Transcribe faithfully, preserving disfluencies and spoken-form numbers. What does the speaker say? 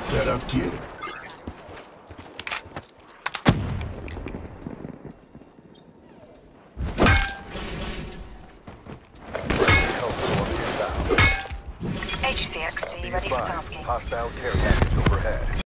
Set up kid. H C X D ready for tasking. Hostile care package overhead.